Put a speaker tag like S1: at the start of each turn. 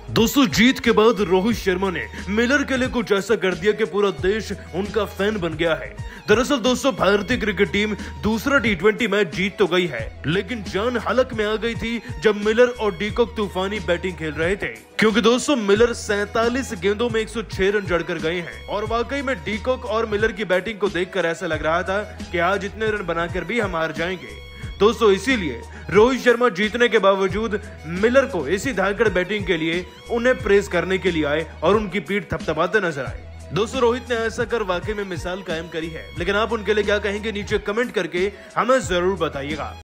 S1: दोस्तों जीत के बाद रोहित शर्मा ने मिलर के लिए कुछ ऐसा कर दिया कि पूरा देश उनका फैन बन गया है। दरअसल दोस्तों भारतीय क्रिकेट टीम दूसरा टी20 मैच जीत तो गई है, लेकिन जान हलक में आ गई थी जब मिलर और डीकॉक तूफानी बैटिंग खेल रहे थे। क्योंकि दोस्तों मिलर 47 गेंदों में 106 रन जड़कर गए हैं और वाकई में डीकॉक और मिलर की बैटिंग को देखकर ऐसा लग रहा था कि आज इतने रन बनाकर भी हम हार जाएंगे। दोस्तों इसीलिए रोहित शर्मा जीतने के बावजूद मिलर को इसी धाकड़ बैटिंग के लिए उन्हें प्रेस करने के लिए आए और उनकी पीठ थपथपाते नजर आए। दोस्तों रोहित ने ऐसा कर वाकई में मिसाल कायम करी है, लेकिन आप उनके लिए क्या कहेंगे नीचे कमेंट करके हमें जरूर बताइएगा।